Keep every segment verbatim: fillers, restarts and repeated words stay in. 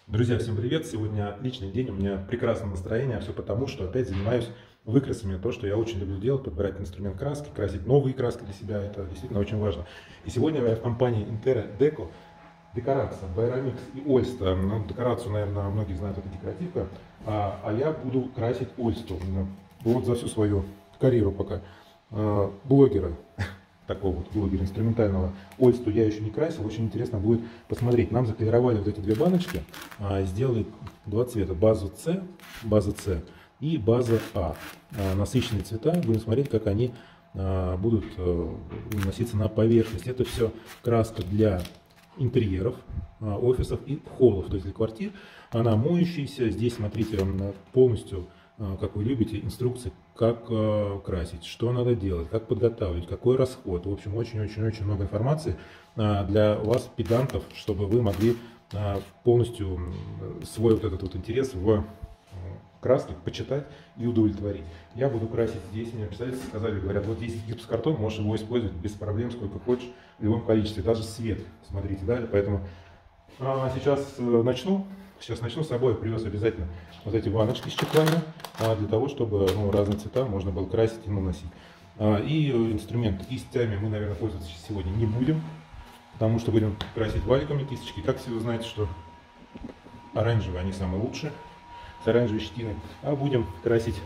Друзья, всем привет! Сегодня отличный день, у меня прекрасное настроение, все потому, что опять занимаюсь выкрасами, то, что я очень люблю делать, подбирать инструмент краски, красить новые краски для себя, это действительно очень важно. И сегодня я в компании Intera Deco, декорация, Байрамикс и Ольста. Ну, декорацию, наверное, многие знают, это декоративка, а, а я буду красить Ольсту. Вот за всю свою карьеру пока а, блогера. Такого вот блогера инструментального Ольсту я еще не красил. Очень интересно будет посмотреть. Нам заколеровали вот эти две баночки, а, сделали два цвета: базу С, база С и база А. А, насыщенные цвета. Будем смотреть, как они а, будут а, наноситься на поверхность. Это все краска для интерьеров, а, офисов и холлов, то есть для квартир. Она моющаяся. Здесь, смотрите, полностью, как вы любите, инструкции, как э, красить, что надо делать, как подготавливать, какой расход. В общем, очень-очень-очень много информации э, для вас, педантов, чтобы вы могли э, полностью свой вот этот вот интерес в э, краске почитать и удовлетворить. Я буду красить здесь, мне представители сказали, говорят, вот здесь гипсокартон, можешь его использовать без проблем, сколько хочешь, в любом количестве, даже свет, смотрите, да, поэтому э, сейчас э, начну. Сейчас начну с собой, привез обязательно вот эти баночки с чехлами, а, для того, чтобы ну, разные цвета можно было красить и наносить. А, и инструменты кистями мы, наверное, пользоваться сегодня не будем, потому что будем красить валиками кисточки. Как все вы знаете, что оранжевые, они самые лучшие, с оранжевой щетиной. А будем красить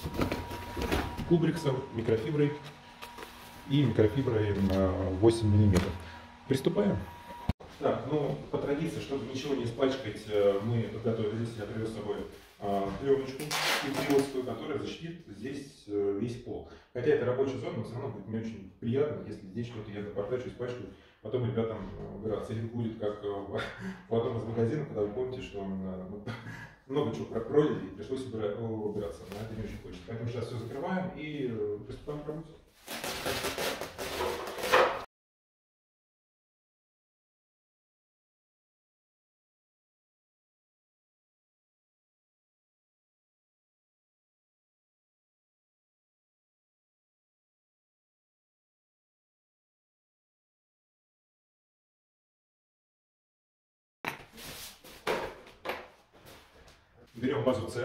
кубриксом, микрофиброй и микрофиброй на восемь миллиметров. Приступаем. Так, ну, по традиции, чтобы ничего не испачкать, мы подготовили, я привез с собой пленочку киприотскую, которая защитит здесь весь пол. Хотя это рабочая зона, но все равно будет не очень приятно, если здесь что-то я напортачу, испачкаю, потом ребятам убираться. Или будет как в одном из магазинов, когда вы помните, что много чего пролили и пришлось убираться. Но это не очень хочется. Поэтому сейчас все закрываем и приступаем к работе. Берем базу С.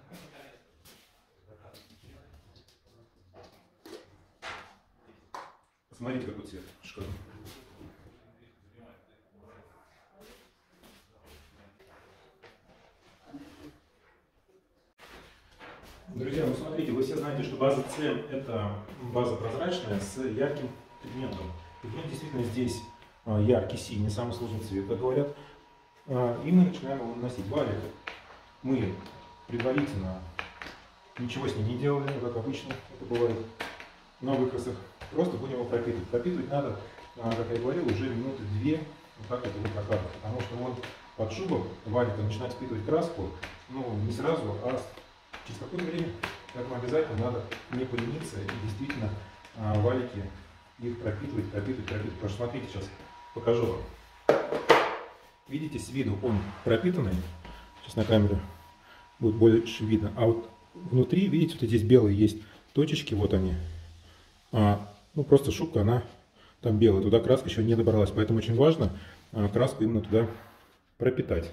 Посмотрите, какой цвет шикарный. Друзья, ну смотрите, вы все знаете, что база С это база прозрачная с ярким пигментом. Пигмент действительно здесь яркий, синий, самый сложный цвет, как говорят. И мы начинаем его наносить. Валик мы предварительно ничего с ним не делали, как обычно это бывает на выкрасах. Просто будем его пропитывать. Пропитывать надо, как я говорил, уже минуты две, вот так это будет прокатывать. Потому что он под шубом валика начинает впитывать краску, ну не сразу, а через какое-то время. Поэтому обязательно надо не полениться и действительно валики их пропитывать, пропитывать, пропитывать. Потому что смотрите, сейчас покажу вам. Видите, с виду он пропитанный. Сейчас на камере будет больше видно. А вот внутри, видите, вот здесь белые есть точечки, вот они. А, ну, просто шубка, она там белая. Туда краска еще не добралась. Поэтому очень важно а, краску именно туда пропитать.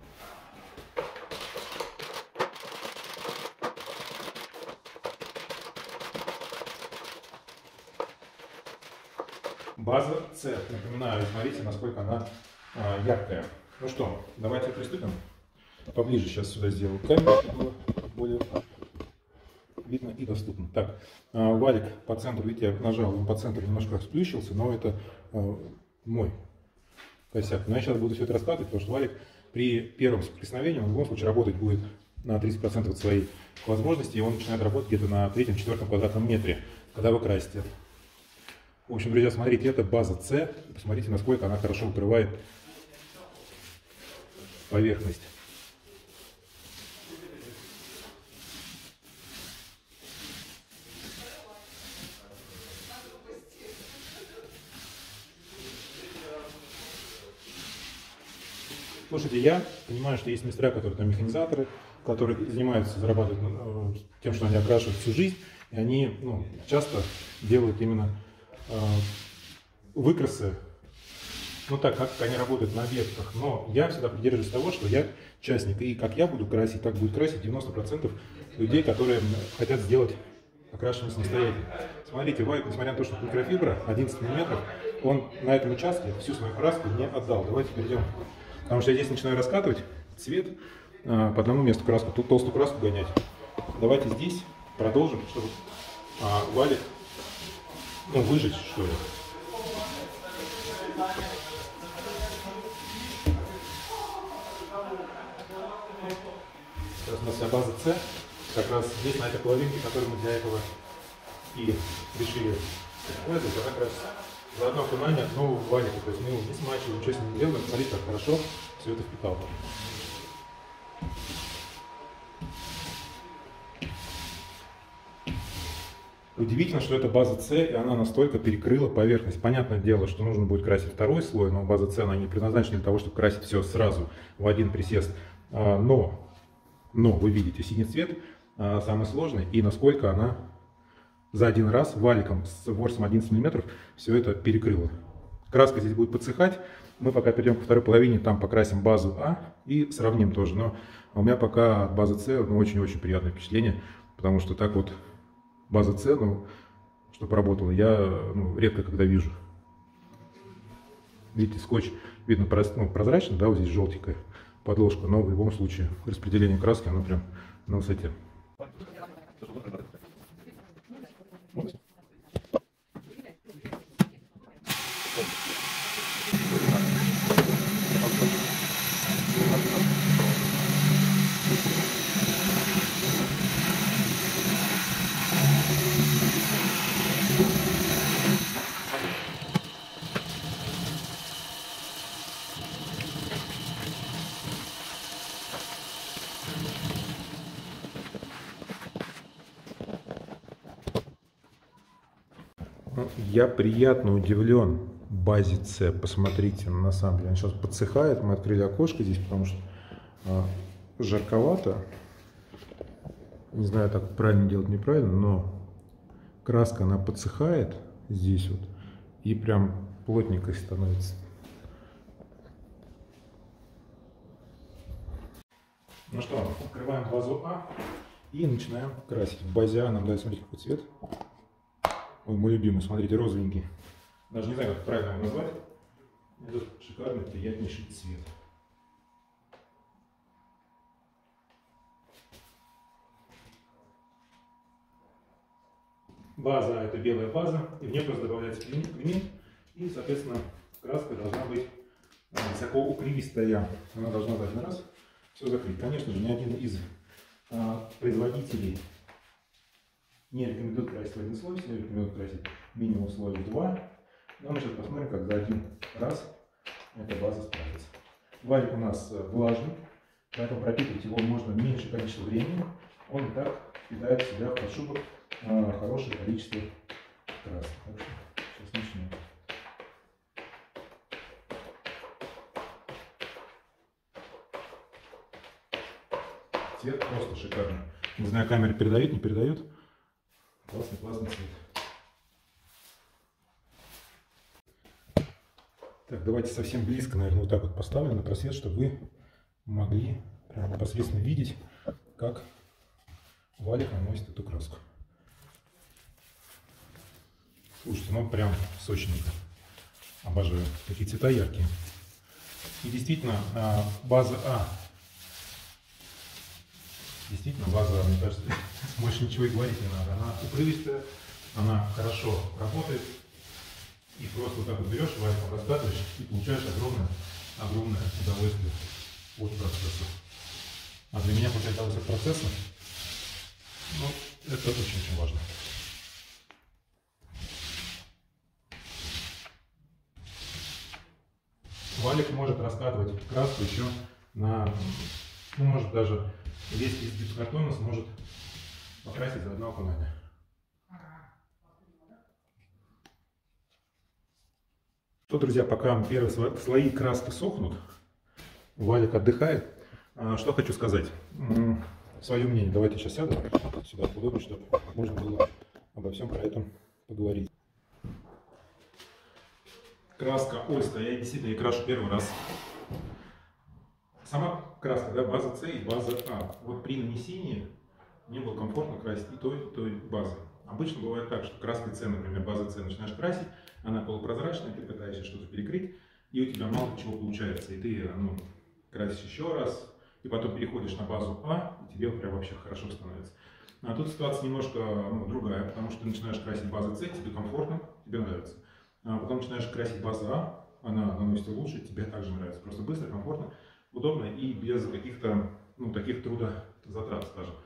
База С. Напоминаю, смотрите, насколько она а, яркая. Ну что, давайте приступим. Поближе сейчас сюда сделаю камеру, чтобы было более видно и доступно. Так, валик по центру, видите, я нажал, он по центру немножко сплющился, но это э, мой косяк. Но я сейчас буду все это раскладывать, потому что валик при первом соприкосновении он в любом случае работать будет на тридцать процентов от своей возможности, и он начинает работать где-то на третьем-четвертом квадратном метре, когда вы красите. В общем, друзья, смотрите, это база С. Посмотрите, насколько она хорошо укрывает поверхность. Слушайте, я понимаю, что есть мастера, которые там механизаторы, которые занимаются, зарабатывают ну, тем, что они окрашивают всю жизнь, и они ну, часто делают именно э, выкрасы ну так как они работают на объектах, но я всегда придерживаюсь того, что я частник, и как я буду красить, так будет красить девяносто процентов людей, которые хотят сделать окрашивание самостоятельно. Смотрите, валик, несмотря на то, что микрофибра одиннадцать миллиметров, он на этом участке всю свою краску не отдал. Давайте перейдем, потому что я здесь начинаю раскатывать цвет а, по одному месту краску, тут толстую краску гонять. Давайте здесь продолжим, чтобы а, валик, ну, выжечь, что ли. Сейчас у нас вся база С, как раз здесь, на этой половинке, которую мы для этого и решили использовать, она как раз заодно окунание от нового валика. То есть мы его не смачиваем, ничего с ним не делаем. Смотрите, как хорошо все это впитало. Удивительно, что это база С, и она настолько перекрыла поверхность. Понятное дело, что нужно будет красить второй слой, но база С, она не предназначена для того, чтобы красить все сразу в один присест. Но, но вы видите, синий цвет самый сложный, и насколько она за один раз валиком с ворсом одиннадцать миллиметров все это перекрыла. Краска здесь будет подсыхать. Мы пока перейдем ко второй половине, там покрасим базу А и сравним тоже. Но у меня пока от базы С ну, очень-очень приятное впечатление, потому что так вот база С, ну, чтобы работала, я ну, редко когда вижу. Видите, скотч видно ну, прозрачно, да, вот здесь желтенькая подложка, но в любом случае распределение краски, оно прям на высоте. Я приятно удивлен базе С. Посмотрите, на самом деле, она сейчас подсыхает. Мы открыли окошко здесь, потому что а, жарковато. Не знаю, так правильно делать, неправильно, но краска, она подсыхает здесь вот и прям плотненькой становится. Ну что, открываем базу А и начинаем красить. В базе А нам дают, смотрите, какой цвет. Ой, мой любимый, смотрите, розовенький. Даже не знаю, как правильно его назвать. Это шикарный, приятнейший цвет. База — это белая база, и в нее просто добавляется клеммин, и, соответственно, краска должна быть высоко укривистая. Она должна дать на раз все закрыть. Конечно же, ни один из а, производителей не рекомендует красить в один слой, все рекомендуют красить минимум слой в два. Но мы сейчас посмотрим, как за один раз эта база справится. Валик у нас влажный, поэтому пропитывать его можно меньше количество времени. Он и так впитает в себя в подшипок а, хорошее количество краски. Так что сейчас начнем. Цвет просто шикарный. Не знаю, камера передает, не передает. Классный, классный цвет. Так, давайте совсем близко, наверное, вот так вот поставлю на просвет, чтобы вы могли прям непосредственно видеть, как валик наносит эту краску. Слушайте, ну прям сочненько. Обожаю. Такие цвета яркие. И действительно, база А. Действительно, база, мне кажется, больше ничего и говорить не надо. Она упрыгистая, она хорошо работает. И просто вот так вот берешь, валиком раскатываешь и получаешь огромное, огромное удовольствие от процесса. А для меня получать удовольствие от процесса, ну, это очень-очень важно. Валик может раскатывать краску еще на, ну, может даже весь из гипсокартона сможет покрасить за одно окунание. Что, друзья, пока первые слои краски сохнут, валик отдыхает, что хочу сказать. Свое мнение. Давайте сейчас сяду сюда удобно, чтобы можно было обо всем про это поговорить. краска Ольста. Я действительно ее крашу первый раз. Сама краска, да, база С и база А. Вот при нанесении мне было комфортно красить и той, и той базой. Обычно бывает так, что краской С, например, база С начинаешь красить, она полупрозрачная, ты пытаешься что-то перекрыть, и у тебя мало чего получается. И ты ну, красишь еще раз, и потом переходишь на базу А, и тебе прям вообще хорошо становится. А тут ситуация немножко ну, другая, потому что ты начинаешь красить базу С, тебе комфортно, тебе нравится. А потом начинаешь красить базу А, она наносится лучше, тебе также нравится. Просто быстро, комфортно, удобно и без каких-то ну, таких трудозатрат, скажем.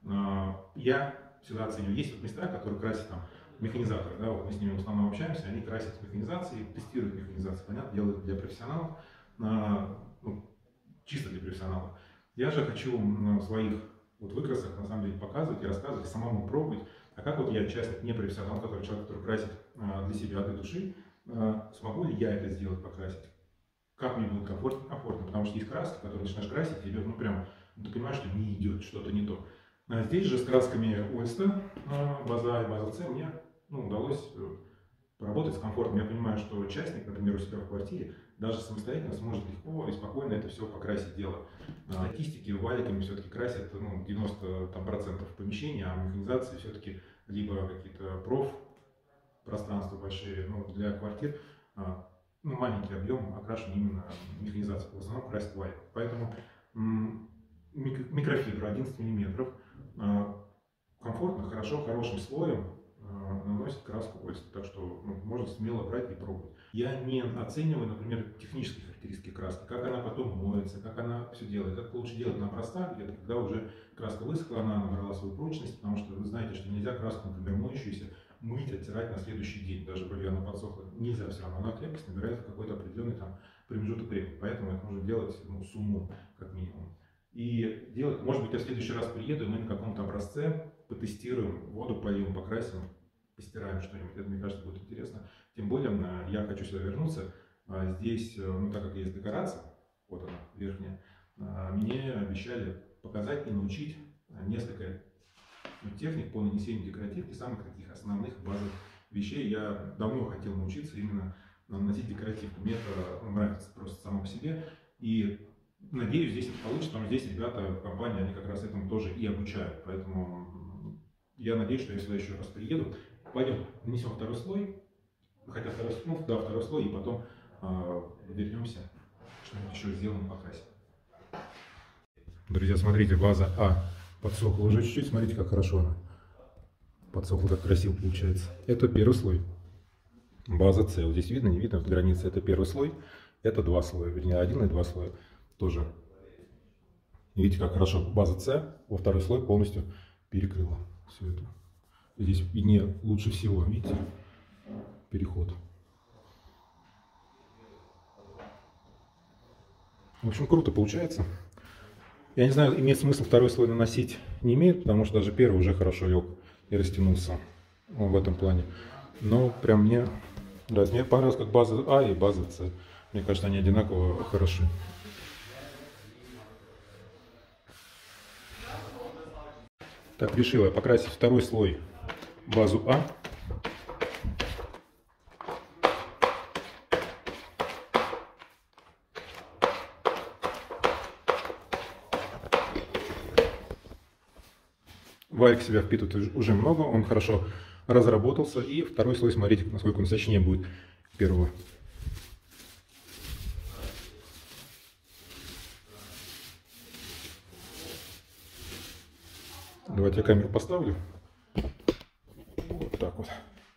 Я всегда оцениваю, есть вот места, которые красят там механизаторы, да, вот мы с ними в основном общаемся, они красят механизации, тестируют механизацию, понятно, делают для профессионалов, ну, чисто для профессионалов. Я же хочу в своих вот выкрасах на самом деле показывать и рассказывать, самому пробовать, а как вот я, участник, не профессионал, который человек, который красит для себя, для души, смогу ли я это сделать, покрасить? Как мне будет комфортно, комфортно, потому что есть краски, которые начинаешь красить, и идет, ну прям, ну, ты понимаешь, что не идет, что-то не то. А здесь же с красками Ольста, база А и база С, мне ну, удалось поработать с комфортом. Я понимаю, что участник, например, у себя в квартире, даже самостоятельно сможет легко и спокойно это все покрасить дело. В статистике валиками все-таки красят ну, девяносто процентов помещения, а механизации все-таки либо какие-то проф пространства большие, ну, для квартир, ну, маленький объем окрашен именно механизацией, в основном красит валик. Поэтому микрофибра одиннадцать миллиметров, комфортно, хорошо, хорошим слоем наносит краску Ольста, так что ну, можно смело брать и пробовать. Я не оцениваю, например, технические характеристики краски, как она потом моется, как она все делает. Это лучше делать на образцах, где-то когда уже краска высохла, она набрала свою прочность, потому что вы знаете, что нельзя краску, например, моющуюся, мыть, оттирать на следующий день, даже если она подсохла. Нельзя все равно, она крепкость набирает в какой-то определенный там промежуток времени, поэтому это нужно делать ну, с умом, как минимум. И делать, может быть, я в следующий раз приеду, и мы на каком-то образце потестируем, воду польем, покрасим, постираем что-нибудь. Это, мне кажется, будет интересно. Тем более, я хочу сюда вернуться. Здесь, ну, так как есть декорация, вот она, верхняя, мне обещали показать и научить несколько техник по нанесению декоративки, самых таких основных базовых вещей. Я давно хотел научиться именно наносить декоративку. Мне это нравится просто само по себе. И надеюсь, здесь это получится, потому что здесь ребята в компании, они как раз этому тоже и обучают. Поэтому я надеюсь, что я сюда еще раз приеду. Пойдем, нанесем второй слой, хотя второй, ну, да, второй слой, и потом э, вернемся, что-нибудь еще сделаем, покрасим. Друзья, смотрите, база А подсохла уже чуть-чуть, смотрите, как хорошо она подсохла, как красиво получается. Это первый слой. База С, вот здесь видно, не видно, граница, это первый слой, это два слоя, вернее, один и два слоя тоже. Видите, как хорошо база С во второй слой полностью перекрыла все это. Здесь виднее лучше всего, видите, переход. В общем, круто получается. Я не знаю, имеет смысл второй слой наносить, не имеет, потому что даже первый уже хорошо лег и растянулся в этом плане. Но прям мне нравится. Мне понравилось как база А и база С. Мне кажется, они одинаково хороши. Так, решила я покрасить второй слой базу А. Валик в себя впитывает уже много, он хорошо разработался. И второй слой, смотрите, насколько он сочнее будет первого. Давайте я камеру поставлю. Вот так вот.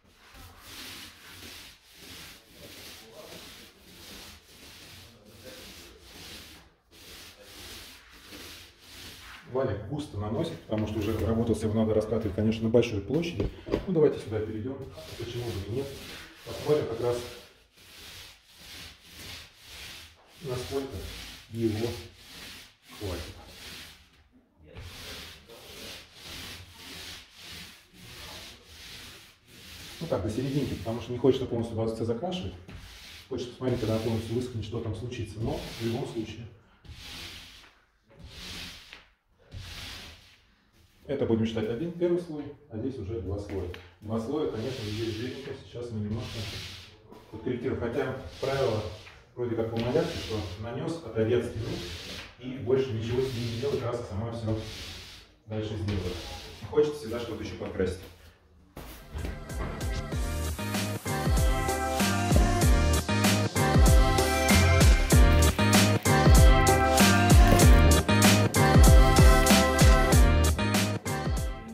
Валик густо наносит, потому что уже работался, его надо раскатывать, конечно, на большой площади. Ну, давайте сюда перейдем, почему бы и нет. Посмотрим как раз, насколько его хватит. Ну так, до серединки, потому что не хочется полностью базу С закрашивать. Хочется посмотреть, когда она полностью высохнет, что там случится. Но в любом случае. Это будем считать один первый слой, а здесь уже два слоя. Два слоя, конечно, здесь жирненько. Сейчас мы немножко подкорректирую. Хотя правило вроде как по порядке, что нанес, отойди от стены и больше ничего с ним не делай, краска сама все дальше сделает. Хочется всегда что-то еще подкрасить.